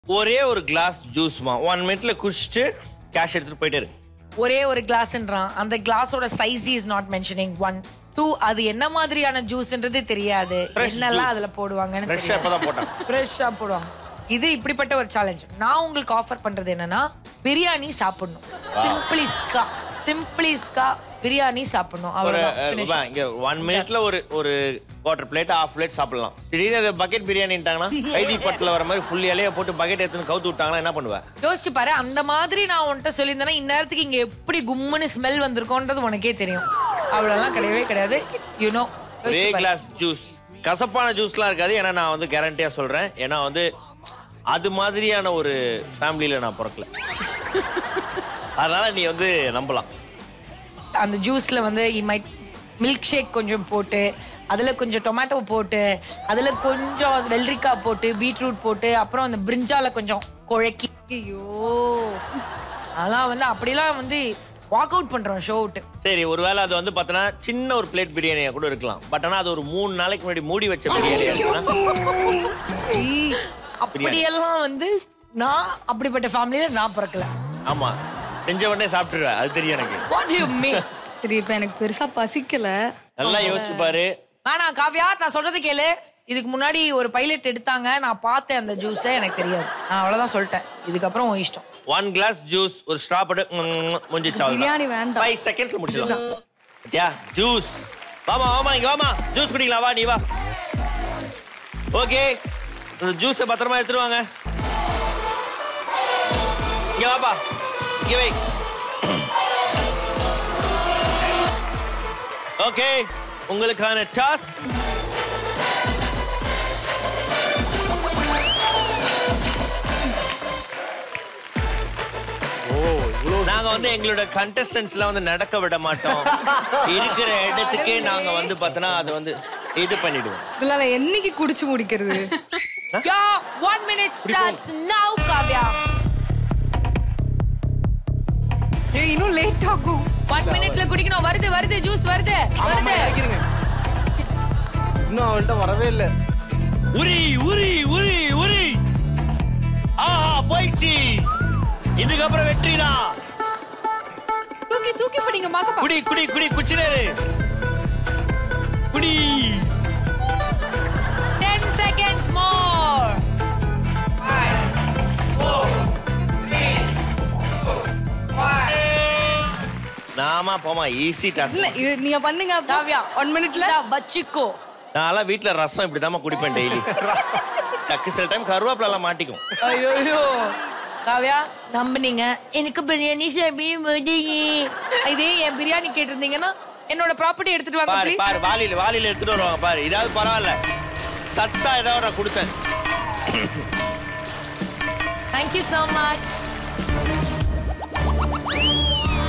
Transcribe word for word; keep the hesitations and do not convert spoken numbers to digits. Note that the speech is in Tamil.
ஒரே ஒரு கிளாஸ் ஜூஸ்மா ஒன் மினிட்ல குடிச்சிட்டு கேஷ் எடுத்துட்டு போயிட்டே இருக்கு. ஒரே ஒரு கிளாஸ்ன்றான். அந்த கிளாஸோட size is not mentioning. One two அது என்ன மாதிரியான ஜூஸ்ன்றது தெரியாது. என்னெல்லாம் அதுல போடுவாங்கன்னு ஃப்ரெஷ்ஷா இப்பதான் போட்டாங்க. ஃப்ரெஷ்ஷா போடுவாங்க. இது இப்படிப்பட்ட ஒரு சேலஞ்ச். நான் உங்களுக்கு ஆஃபர் பண்றது என்னன்னா பிரியாணி சாப்பிடணும். சிம்பிளிஸ்கா சிம்பிளிஸ்கா பிரியாணி சாப்பிடணும். அவ்வளவுதான். இங்க ஒன் மினிட்ல ஒரு ஒரு குவார்டர் பிளேட் ஹாஃப் பிளேட் சாப்பிடலாம். திடீர்னு பக்கெட் பிரியாணிட்டாங்கன்னா கைதி பட்டில வர மாதிரி ஃபுல் இலைய போட்டு பக்கெட் எடுத்து கவுத்து விட்டாங்கன்னா என்ன பண்ணுவேன்? யோசிச்சு பாரு. அந்த மாதிரி நான் உன்கிட்ட சொல்லியிருந்தேன்னா இந்நேரத்துக்கு இங்க எப்படி கும்முன்னு ஸ்மெல் வந்திருக்கோன்றது உனக்கே தெரியும். அவ்வளவுலாம் கிடையவே கிடையாது. You know. ஒரே கிளாஸ் ஜூஸ். கசப்பான ஜூஸ்லாம் இருக்காது. ஏன்னா நான் வந்து கேரண்டியா சொல்றேன். ஏன்னா வந்து அது மாதிரியான ஒரு ஃபேமிலியில நான் பிறக்கல. அதனால நீ வந்து நம்பலாம். அந்த ஜூஸ்ல வந்து மில்க் ஷேக் கொஞ்சம் போட்டு அதுல கொஞ்சம் டொமேட்டோ போட்டு அதுல கொஞ்சம் வெள்ளரிக்காய் போட்டு பீட்ரூட் போட்டு அப்புறம் அந்த பிரிஞ்சால கொஞ்சம் குழக்கி ஐயோ அதெல்லாம் வந்து அப்படிலாம் வந்து வாக் அவுட் பண்றோம் ஷோ அவுட். சரி ஒருவேளை அது வந்து பார்த்தனா சின்ன ஒரு பிளேட் பிரியாணியா கூட இருக்கலாம். பட் ஆனா அது ஒரு மூணு நாளைக்கு முன்னாடி மூடி வச்ச பிரியாணி இருந்துச்சுன்னா அப்படியெல்லாம் வந்து நான் அப்படிப்பட்ட ஃபேமிலியில நான் பிறக்கல. ஆமா செஞ்ச உடனே சாப்பிட்டுருவேன். அது தெரியும் எனக்கு. What do you mean? சரி இப்ப எனக்கு பெருசா பசிக்கல. நல்லா யோசிச்சு பாரு. வேணாம் காவ்யா, நான் சொல்றது கேளு. இதுக்கு முன்னாடி ஒரு பைலட் எடுத்தாங்க, நான் பார்த்தேன் அந்த ஜூஸ். எனக்கு தெரியாது. நான் அவ்வளவுதான் சொல்லிட்டேன். இதுக்கப்புறம் உன் இஷ்டம். ஒன் கிளாஸ் ஜூஸ் ஒரு ஸ்ட்ரா போட்டு முடிஞ்சிச்சு. பிரியாணி வேண்டாம். ஃபைவ் செகண்ட்ஸ்ல முடிச்சிடலாம். Yeah juice. வாமா வாமா இங்க வாமா ஜூஸ் குடிக்கலாம். வா நீ வா. ஓகே இந்த ஜூஸை பத்திரமா எடுத்துட்டு வாங்க. இங்க வாப்பா. இங்க வை. ஓகே உங்களுக்கான டாஸ்க் நாங்க வந்து எங்களோட கண்டஸ்டன்ஸ்ல வந்து நடக்க விட மாட்டோம். இருக்கிற இடத்துக்கே நாங்க வந்து பார்த்தனா அது வந்து இது பண்ணிடுவோம். இல்ல என்னைக்கு குடிச்சு முடிக்கிறது? யா one minute starts now Kavya. ஏய் இன்னும் லேட் ஆகும். one minuteல குடிக்கணும். வருது வருது ஜூஸ் வருது வருது. இன்னும் அவள்கிட்ட வரவே இல்ல. உரி உரி உரி உரி. ஆஹா போயிடுச்சு. இதுக்கப்புறம் வெற்றி தான். தூக்கி தூக்கி பிடிங்க மாக்க. குடி குடி குடி குச்சினேரு. குடி. ten seconds more. five four three two one. நாமா போமா ஈஸி டாஸ்க். இல்ல இது நீங்க பண்ணுங்க காவ்யா. one minuteல வச்சுக்கோ. நான்லாம் வீட்ல ரசம் இப்படிதான் குடிப்பேன் டெய்லி. டக்கு சில டைம் கருவேப்பிலை எல்லாம் மாட்டிக்கும். ஐயோ காவ்யா நம்புனீங்க எனக்கு பிரியாணி சாப்பிடு. இதே என் பிரியாணி கேட்டிருந்தீங்கன்னா என்னோட ப்ராப்பர்ட்டி எடுத்துட்டு வாங்க பாரு ப்ளீஸ். பாரு வாளியில வாளியில எடுத்துட்டு வருவாங்க பாரு. இதாவது பரவாயில்ல. சத்தா ஏதாவது நான் கொடுத்தேன். Thank you so much.